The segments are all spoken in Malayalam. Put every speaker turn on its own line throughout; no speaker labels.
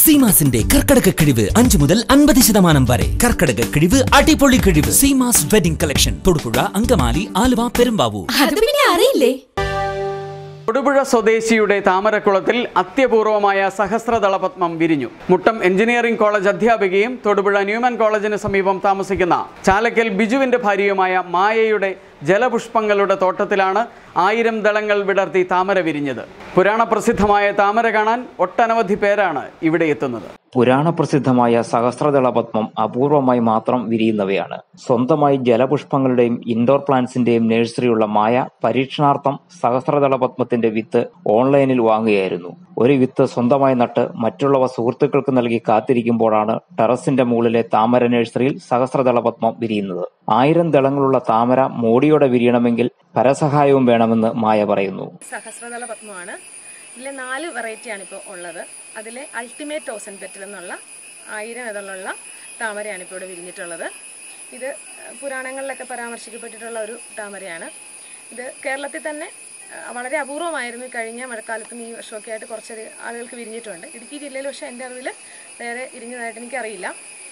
സീമാസിന്റെ കർക്കടക കിഴിവ് 5 മുതൽ 50% വരെ. കർക്കടക കിഴിവ് അടിപൊളി കിഴിവ്. Seemas wedding collection Thodupuzha, Angamaly, Aluva, Perumbavoor.
അത് പിന്നെ അറിയില്ലേ?
തൊടുപുഴ സ്വദേശിയുടെ താമരക്കുളത്തിൽ അത്യപൂർവമായ സഹസ്രദളപത്മം വിരിഞ്ഞു. മുട്ടം എഞ്ചിനീയറിംഗ് കോളേജ് അധ്യാപികയും തൊടുപുഴ ന്യൂമാൻ കോളേജിന് സമീപം താമസിക്കുന്ന ചാലക്കൽ ബിജുവിന്റെ ഭാര്യയുമായ മായയുടെ ജലപുഷ്പങ്ങളുടെ തോട്ടത്തിലാണ് 1000 ദളങ്ങൾ വിടർത്തി താമര വിരിഞ്ഞത്. പുരാണ പ്രസിദ്ധമായ താമര കാണാൻ ഒട്ടനവധി പേരാണ് ഇവിടെ എത്തുന്നത്.
പുരാണ പ്രസിദ്ധമായ സഹസ്രദളപത്മം അപൂർവമായി മാത്രം വിരിയുന്നവയാണ്. സ്വന്തമായി ജലപുഷ്പങ്ങളുടെയും ഇൻഡോർ പ്ലാന്റ്സിന്റെയും നഴ്സറിയുള്ള മായ പരീക്ഷണാർത്ഥം സഹസ്രദളപത്മത്തിന്റെ വിത്ത് ഓൺലൈനിൽ വാങ്ങുകയായിരുന്നു. ഒരു വിത്ത് സ്വന്തമായി നട്ട് മറ്റുള്ളവ സുഹൃത്തുക്കൾക്ക് നൽകി കാത്തിരിക്കുമ്പോഴാണ് ടെറസിന്റെ മുകളിലെ താമര നഴ്സറിയിൽ സഹസ്രദളപത്മം വിരിയുന്നത്. 1000 ദളങ്ങളുള്ള താമര മോടിയോടെ വിരിയണമെങ്കിൽ പരസഹായവും വേണമെന്ന് മായ പറയുന്നു.
സഹസ്രദളപത്മമാണ്. ഇതിലെ 4 വെറൈറ്റിയാണ് ഇപ്പോൾ ഉള്ളത്. അതിലെ അൾട്ടിമേറ്റ് ടോസൻ പെറ്റൽ എന്നുള്ള 1000 ഇതളുള്ള താമരയാണ് ഇപ്പോൾ ഇവിടെ വിരിഞ്ഞിട്ടുള്ളത്. ഇത് പുരാണങ്ങളിലൊക്കെ പരാമർശിക്കപ്പെട്ടിട്ടുള്ള ഒരു താമരയാണ്. ഇത് കേരളത്തിൽ തന്നെ വളരെ അപൂർവമായിരുന്നു. കഴിഞ്ഞ മഴക്കാലത്തും ഈ വർഷമൊക്കെ ആയിട്ട് കുറച്ച് ആളുകൾക്ക് വിരിഞ്ഞിട്ടുണ്ട്. ഇടുക്കി ജില്ലയിൽ പക്ഷേ എൻ്റെ അറിവിൽ വേറെ വിരിഞ്ഞതായിട്ട് എനിക്കറിയില്ല.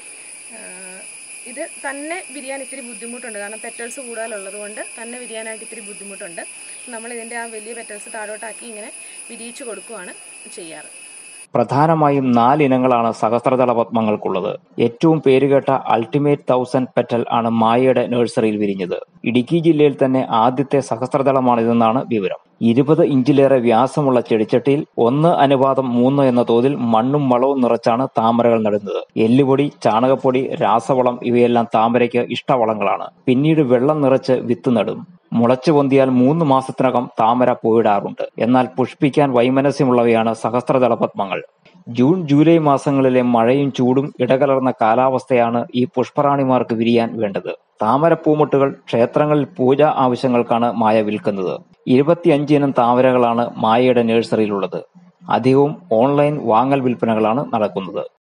ഇത് തന്നെ വിരിയാൻ ഇത്തിരി ബുദ്ധിമുട്ടുണ്ട്. കാരണം പെറ്റൽസ് കൂടുതലുള്ളത് കൊണ്ട് തന്നെ വിരിയാനായിട്ട് ഇത്തിരി ബുദ്ധിമുട്ടുണ്ട്. നമ്മൾ ഇതിൻ്റെ ആ വലിയ പെറ്റൽസ് താഴോട്ടാക്കി ഇങ്ങനെ വിരിയിച്ചു കൊടുക്കുകയാണ് ചെയ്യാറ്.
പ്രധാനമായും 4 ഇനങ്ങളാണ് സഹസ്രദളപത്മങ്ങൾക്കുള്ളത്. ഏറ്റവും പേരുകേട്ട അൾട്ടിമേറ്റ് 1000 പെറ്റൽ ആണ് മായയുടെ നഴ്സറിയിൽ വിരിഞ്ഞത്. ഇടുക്കി ജില്ലയിൽ തന്നെ ആദ്യത്തെ സഹസ്രദളമാണിതെന്നാണ് വിവരം. 20 ഇഞ്ചിലേറെ വ്യാസമുള്ള ചെടിച്ചട്ടിയിൽ 1:3 എന്ന തോതിൽ മണ്ണും വളവും നിറച്ചാണ് താമരകൾ നടുന്നത്. എല്ലുപൊടി, ചാണകപ്പൊടി, രാസവളം ഇവയെല്ലാം താമരയ്ക്ക് ഇഷ്ടവളങ്ങളാണ്. പിന്നീട് വെള്ളം നിറച്ച് വിത്ത് നടും. മുളച്ചു പൊന്തിയാൽ 3 മാസത്തിനകം താമര പൂവിടാറുണ്ട്. എന്നാൽ പുഷ്പിക്കാൻ വൈമനസ്യമുള്ളവയാണ് സഹസ്രദളപത്മങ്ങൾ. ജൂൺ, ജൂലൈ മാസങ്ങളിലെ മഴയും ചൂടും ഇടകലർന്ന കാലാവസ്ഥയാണ് ഈ പുഷ്പറാണിമാർക്ക് വിരിയാൻ വേണ്ടത്. താമരപ്പൂമുട്ടുകൾ ക്ഷേത്രങ്ങളിൽ പൂജാ ആവശ്യങ്ങൾക്കാണ് മായ വിൽക്കുന്നത്. 25 ഇനം താമരകളാണ് മായയുടെ നഴ്സറിയിലുള്ളത്. അധികവും ഓൺലൈൻ വാങ്ങൽ വിൽപ്പനകളാണ് നടക്കുന്നത്.